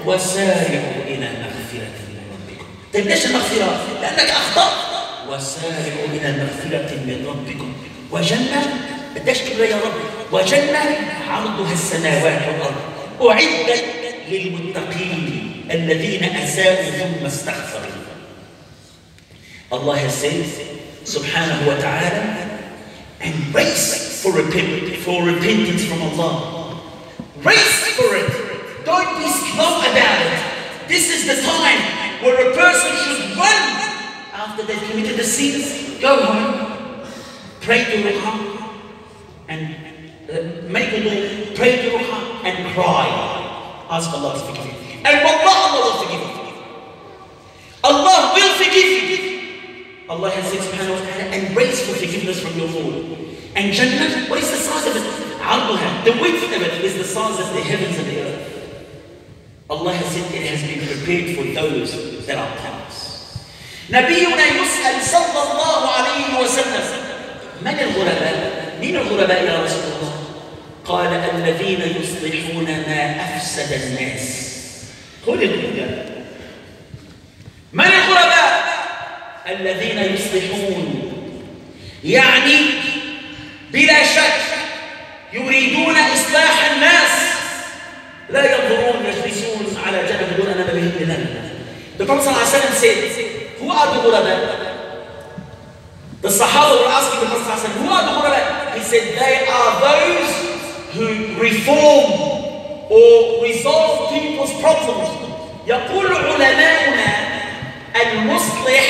وسارعوا إلى مغفرة من ربكم. طيب ليش المغفرة؟ لأنك أخطأت. وسارعوا إلى مغفرة من ربكم وجنة، قديش كبيرة يا رب، وجنة عرضها السماوات والأرض أعدت للمتقين الذين أساءوا ثم استغفروا. Allah has said, subhanahu wa ta'ala, and race for repentance from Allah. Race for it. Don't be slow about it. This is the time where a person should run after they've committed the sin. Go home, pray to Allah, and make wudu, pray to Allah, and cry. Ask Allah to forgive you. And Allah will forgive you. Allah will forgive you. Allah has said subhanahu wa ta'ala, and raise for forgiveness from your Lord. And Jannah, what is the size of it? Arduha, the width of it is the size of the heavens and the earth. Allah has said it has been prepared for those that are pious. نبينا يسأل صلى الله عليه وسلم من الغرباء؟ من الغرباء يا رسول الله؟ قال الذين يصلحون ما أفسد الناس. قل الغرباء. من الغرباء؟ الذين يصلحون، يعني بلا شك يريدون إصلاح الناس، لا ينظرون يجلسون على جبل يقول أنا بهم لنا. The Prophet ﷺ said, who are the غرباء? The Sahaba were asking the Prophet ﷺ, who are the غرباء? He said, they are those who reform or resolve people's problems. يقول علماؤنا المصلح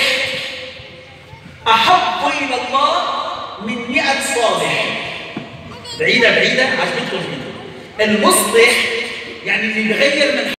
أحب إلى الله من 100 صالح. بعيدة عجبتكم. المصلح يعني اللي بيغير من